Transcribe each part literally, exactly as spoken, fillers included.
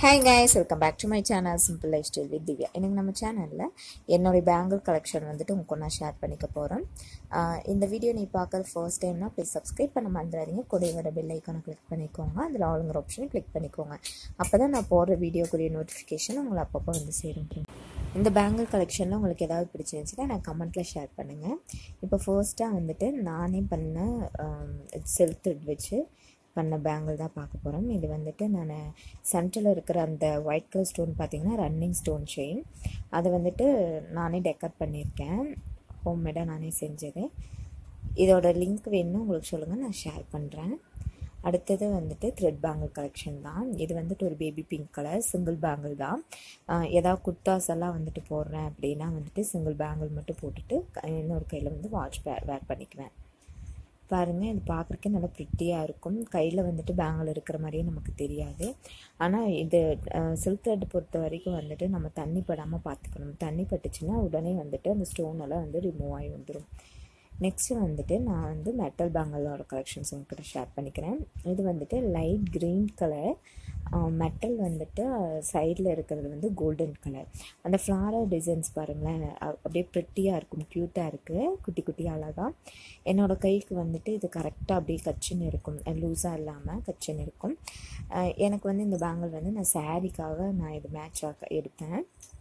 Hi guys, welcome back to my channel Simple Lifestyle with Divya. இன்னைக்கு நம்ம சேனல்ல என்னோட பேங்கிள் கலெக்ஷன் வந்துட்டு உங்களுக்கு நான் ஷேர் பண்ணிக்க போறேன். இந்த வீடியோ நீ பார்க்கறது ஃபர்ஸ்ட் டைம்னா ப்ளீஸ் சப்ஸ்கிரைப் பண்ண மறந்துடாதீங்க. கூடவே வர பெல் ஐகானை கிளிக் பண்ணிக்கோங்க. அதுல ஆல்ங்கிற ஆப்ஷனை கிளிக் பண்ணிக்கோங்க. அப்பதான் நான் போடுற வீடியோக்குரிய நோட்டிஃபிகேஷன் உங்களுக்கு அப்பப்போ வந்து சேரும். இந்த பேங்கிள் கலெக்ஷனில் உங்களுக்கு ஏதாவது பிடிச்சிருந்துச்சுன்னா நான் கமெண்ட்டில் ஷேர் பண்ணுங்கள். இப்போ ஃபர்ஸ்ட்டாக வந்துட்டு நானே பண்ண செல்ஃப் த்ரெட் வச்சு பண்ண பேங்கிள் தான் பார்க்க போகிறோம். இது வந்துட்டு நான் சென்டரில் இருக்கிற அந்த ஒயிட் கலர் ஸ்டோன் பார்த்திங்கன்னா ரன்னிங் ஸ்டோன் செயின், அதை வந்துட்டு நானே டெக்கர் பண்ணியிருக்கேன். ஹோம்மேடாக நானே செஞ்சது. இதோட லிங்க் வேணும்னு உங்களுக்கு சொல்லுங்கள், நான் ஷேர் பண்ணுறேன். அடுத்தது வந்துட்டு த்ரெட் பேங்கிள் கலெக்ஷன் தான். இது வந்துட்டு ஒரு baby pink colour single bangle தான். ஏதாவது குர்தாஸ் எல்லாம் வந்துட்டு போடுறேன் அப்படின்னா வந்துட்டு சிங்கிள் பேங்கிள் மட்டும் போட்டுட்டு இன்னொரு கையில் வந்து வாட்ச் வே வேர் பண்ணிக்குவேன். பாருங்கள், இது பார்க்குறக்கே நல்லா ப்ரிட்டியாக இருக்கும். கையில் வந்துட்டு பேங்கிள் இருக்கிற மாதிரியே நமக்கு தெரியாது. ஆனால் இது சில்க் த்ரெட் பொறுத்த வரைக்கும் வந்துட்டு நம்ம தண்ணி படாமல் பார்த்துக்கணும். தண்ணி பட்டுச்சுன்னா உடனே வந்துட்டு அந்த ஸ்டோனெல்லாம் வந்து ரிமூவ் ஆகி வந்துடும். நெக்ஸ்ட்டு வந்துட்டு நான் வந்து மெட்டல் பேங்கிளோட கலெக்ஷன்ஸ் உங்கள்கிட்ட ஷேர் பண்ணிக்கிறேன். இது வந்துட்டு லைட் க்ரீன் கலர், மெட்டல் வந்துட்டு சைடில் இருக்கிறது வந்து கோல்டன் கலர். அந்த ஃப்ளாரல் டிசைன்ஸ் பாருங்களேன், அப்படியே ப்ரிட்டியாக இருக்கும், க்யூட்டாக இருக்குது, குட்டி குட்டி அழகாக. என்னோடய கைக்கு வந்துட்டு இது கரெக்டாக அப்படியே கச்சின்னு இருக்கும், லூஸாக இல்லாமல் கச்சின்னு இருக்கும். எனக்கு வந்து இந்த பேங்கிள் வந்து நான் சாரீக்காக நான் இது மேட்சாக எடுத்தேன்.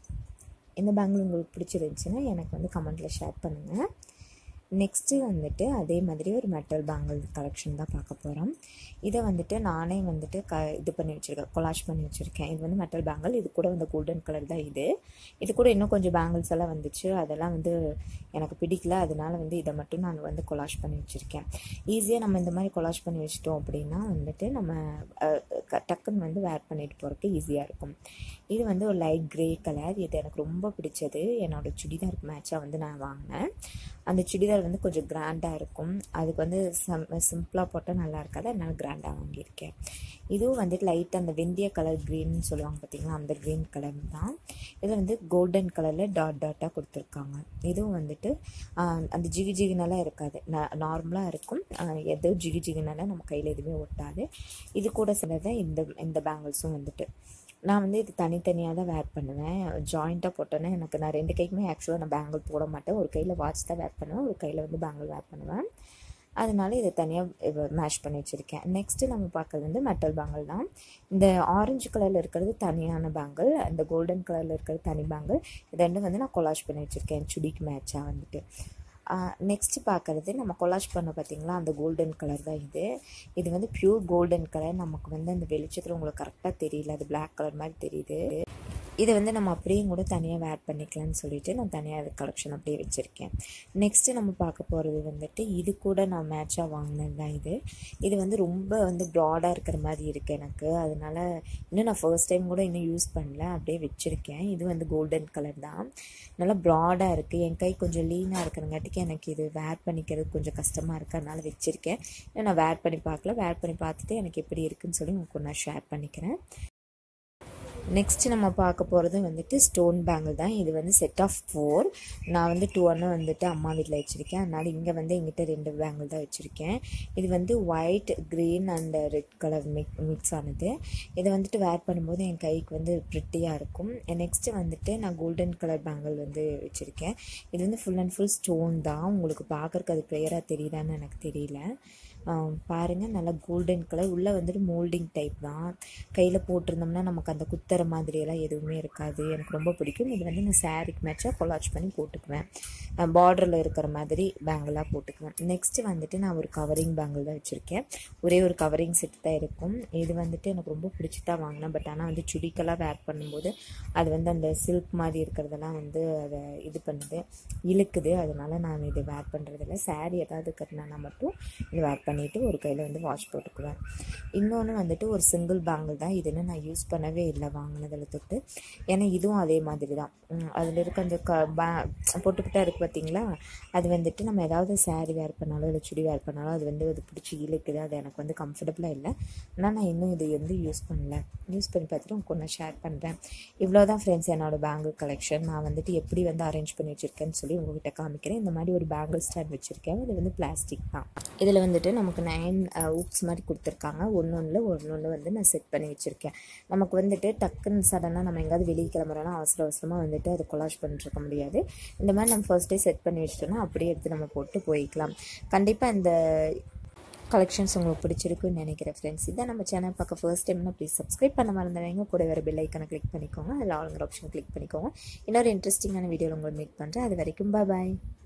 இந்த பேங்கிள் உங்களுக்கு பிடிச்சிருந்துச்சுன்னா எனக்கு வந்து கமெண்ட்டில் ஷேர் பண்ணுங்கள். நெக்ஸ்ட்டு வந்துட்டு அதே மாதிரி ஒரு மெட்டல் பேங்கிள் கலெக்ஷன் தான் பார்க்க போகிறோம். இதை வந்துட்டு நானே வந்துட்டு க இது பண்ணி வச்சுருக்கேன், கொலாஷ் பண்ணி வச்சுருக்கேன். இது வந்து மெட்டல் பேங்கிள், இது கூட வந்து கோல்டன் கலர் தான். இது இது கூட இன்னும் கொஞ்சம் பேங்கிள்ஸ் எல்லாம் வந்துச்சு, அதெல்லாம் வந்து எனக்கு பிடிக்கல, அதனால வந்து இதை மட்டும் நான் வந்து கொலாஷ் பண்ணி வச்சுருக்கேன். ஈஸியாக நம்ம இந்த மாதிரி கொலாஷ் பண்ணி வச்சிட்டோம் அப்படின்னா வந்துட்டு நம்ம டக்குன்னு வந்து வேர் பண்ணிட்டு போகிறதுக்கு ஈஸியாக இருக்கும். இது வந்து ஒரு லைட் க்ரே கலர். இது எனக்கு ரொம்ப பிடிச்சது. என்னோடய சுடிதாருக்கு மேட்சாக வந்து நான் வாங்கினேன். அந்த சுடிதார் வந்து கொஞ்சம் கிராண்டாக இருக்கும், அதுக்கு வந்து சம் சிம்பிளாக போட்டால் நல்லா இருக்காது, அதனால கிராண்டாக வாங்கியிருக்கேன். இதுவும் வந்துட்டு லைட் அந்த வெந்தய கலர் க்ரீன்னு சொல்லுவாங்க பார்த்தீங்களா, அந்த க்ரீன் கலர் தான். இது வந்து கோல்டன் கலரில் டாட் டாட்டாக கொடுத்துருக்காங்க. இதுவும் வந்துட்டு அந்த ஜிகி ஜிகினெல்லாம் இருக்காது, நார்மலாக இருக்கும். எதோ ஜிகி ஜிகினெல்லாம் நம்ம கையில் எதுவுமே ஒட்டாது. இது கூட சிலதான் இந்த இந்த பேங்கிள்ஸும் வந்துட்டு நான் வந்து இது தனித்தனியாக தான் வேர் பண்ணுவேன். ஜாயிண்ட்டாக போட்டோன்னே எனக்கு நான் ரெண்டு கைக்குமே ஆக்சுவலாக நான் பேங்கிள் போட மாட்டேன். ஒரு கையில் வாட்ச் தான் வேர் பண்ணுவேன், ஒரு கையில் வந்து பேங்கிள் வேர் பண்ணுவேன். அதனால இதை தனியாக மேஷ் பண்ணி வச்சுருக்கேன். நெக்ஸ்ட்டு நம்ம பார்க்குறது வந்து மெட்டல் பேங்கிள் தான். இந்த ஆரஞ்சு கலரில் இருக்கிறது தனியான பேங்கிள், அந்த கோல்டன் கலரில் இருக்கிறது தனி பேங்கிள். இது ரெண்டும் வந்து நான் கொலாஷ் பண்ணி வச்சுருக்கேன் சுடிக்கு மேட்சாக வந்துட்டு. நெக்ஸ்ட்டு பார்க்குறது நம்ம கொலாஷ் பண்ண பார்த்திங்களா, அந்த கோல்டன் கலர் தான். இது இது வந்து ப்யூர் கோல்டன் கலர். நமக்கு வந்து அந்த வெளிச்சத்தில் உங்களுக்கு கரெக்டாக தெரியல, அது பிளாக் கலர் மாதிரி தெரியுது. இதை வந்து நம்ம அப்படியே கூட தனியாக வேர் பண்ணிக்கலாம்னு சொல்லிட்டு நான் தனியாக அது கலெக்ஷன் அப்படியே வச்சுருக்கேன். நெக்ஸ்ட்டு நம்ம பார்க்க போகிறது வந்துட்டு இது கூட நான் மேட்சாக வாங்கினது தான். இது இது வந்து ரொம்ப வந்து ப்ராடாக இருக்கிற மாதிரி இருக்குது எனக்கு, அதனால இன்னும் நான் ஃபர்ஸ்ட் டைம் கூட இன்னும் யூஸ் பண்ணல, அப்படியே வச்சுருக்கேன். இது வந்து கோல்டன் கலர் தான், நல்லா ப்ராடாக இருக்குது. என் கை கொஞ்சம் லீனாக இருக்கிறங்காட்டிக்கு எனக்கு இது வேர் பண்ணிக்கிறது கொஞ்சம் கஷ்டமாக இருக்குது, அதனால் வச்சுருக்கேன். இன்னும் நான் வேர் பண்ணி பார்க்கல, வேர் பண்ணி பார்த்துட்டு எனக்கு எப்படி இருக்குதுன்னு சொல்லி உங்களுக்கு நான் ஷேர் பண்ணிக்கிறேன். நெக்ஸ்ட்டு நம்ம பார்க்க போகிறது வந்துட்டு ஸ்டோன் பேங்கிள் தான். இது வந்து செட் ஆஃப் ஃபோர். நான் வந்து டூ ஒன்று வந்துட்டு அம்மா வீட்டில் வச்சுருக்கேன், அதனால் இங்கே வந்து எங்கிட்ட ரெண்டு பேங்கிள் தான் வச்சுருக்கேன். இது வந்து white green and red colour மிக் மிக்ஸ் ஆனது. இதை வந்துட்டு வேர் பண்ணும்போது என் கைக்கு வந்து ப்ரிட்டியாக இருக்கும். நெக்ஸ்ட்டு வந்துட்டு நான் கோல்டன் கலர் பேங்கிள் வந்து வச்சுருக்கேன். இது வந்து ஃபுல் அண்ட் ஃபுல் ஸ்டோன் தான். உங்களுக்கு பார்க்குறக்கு அது க்ளியராக தெரியுதான்னு எனக்கு தெரியல. பாருங்கள், நல்லா கோல்டன் கலர், உள்ளே வந்துட்டு மோல்டிங் டைப் தான். கையில் போட்டிருந்தோம்னா நமக்கு அந்த குத்துற மாதிரியெல்லாம் எதுவுமே இருக்காது. எனக்கு ரொம்ப பிடிக்கும். இது வந்து நான் சாரீக்கு மேட்சாக கொலாச் பண்ணி போட்டுக்குவேன், பார்டரில் இருக்கிற மாதிரி பேங்கிளாக போட்டுக்குவேன். நெக்ஸ்ட்டு வந்துட்டு நான் ஒரு கவரிங் பேங்கிள் தான் வச்சுருக்கேன். ஒரே ஒரு கவரிங் செட் தான் இருக்கும். இது வந்துட்டு எனக்கு ரொம்ப பிடிச்சி தான் வாங்கினேன். பட் ஆனால் வந்து சுடிக்கெல்லாம் வேர் பண்ணும்போது அது வந்து அந்த சில்க் மாதிரி இருக்கிறதெல்லாம் வந்து அதை இது பண்ணுது, இழுக்குது. அதனால் நான் இது வேர் பண்ணுறதில்ல. சாரீ ஏதாவது கட்டினா மட்டும் இது வேர் பண்ணிவிட்டு ஒரு கையில் வந்து வாஷ் போட்டுக்குவேன். இன்னொன்று வந்துட்டு ஒரு சிங்கிள் பேங்கிள் தான். இதுன்னு நான் யூஸ் பண்ணவே இல்லை வாங்கினதில் தொட்டு. ஏன்னா இதுவும் அதே மாதிரி தான். அதில் இருக்க அந்த க பே பொட்டுக்கிட்டா இருக்குது பார்த்தீங்களா, அது வந்துட்டு நம்ம ஏதாவது சாரீ வேர் பண்ணாலோ இல்லை சுடி வேர் பண்ணாலோ அது வந்து அது பிடிச்சி இழுக்குது. அது எனக்கு வந்து கம்ஃபர்டபுளாக இல்லை. ஆனால் நான் இன்னும் இது வந்து யூஸ் பண்ணல. யூஸ் பண்ணி பார்த்துட்டு உங்களுக்கு நான் ஷேர் பண்ணுறேன். இவ்வளோ தான் ஃப்ரெண்ட்ஸ் என்னோடய பேங்கிள் கலெக்ஷன். நான் வந்துட்டு எப்படி வந்து அரேஞ்ச் பண்ணி வச்சுருக்கேன்னு சொல்லி உங்கள்கிட்ட காமிக்கிறேன். இந்த மாதிரி ஒரு பேங்கிள் ஸ்டாண்ட் வச்சுருக்கேன். இது வந்து பிளாஸ்டிக் தான். இதில் வந்துட்டு நமக்கு நைன் ஊப்ஸ் மாதிரி கொடுத்துருக்காங்க. ஒன்று ஒன்றில் ஒன்று ஒன்று வந்து நான் செட் பண்ணி வச்சுருக்கேன். நமக்கு வந்துட்டு டக்குன்னு சடனாக நம்ம எங்கேயாவது வெளியே கிளம்புறோன்னா அவசர அவசரமாக வந்துட்டு அதை கொலாஷ் பண்ணிருக்க முடியாது. இந்த மாதிரி நம்ம ஃபர்ஸ்ட் டே செட் பண்ணி வச்சுட்டோன்னா அப்படியே எடுத்து நம்ம போட்டு போய்க்கலாம். கண்டிப்பாக இந்த கலெக்ஷன்ஸ் உங்களுக்கு பிடிச்சிருக்குன்னு நினைக்கிறேன் ஃப்ரெண்ட்ஸ். இதான் நம்ம சேனல் பார்க்க ஃபர்ஸ்ட் டைம்னா ப்ளீஸ் சப்ஸ்கிரைப் பண்ண மறந்துடுங்க. கூட வேறு பெல் ஐக்கனை கிளிக் பண்ணிக்கோங்க. அதில் ஆளுங்கிற ஆப்ஷன் கிளிக் பண்ணிக்கோங்க. இன்னொரு இன்ட்ரெஸ்டிங்கான வீடியோவில் உங்களை மீட் பண்ணுறேன். அது வரைக்கும் பாய்.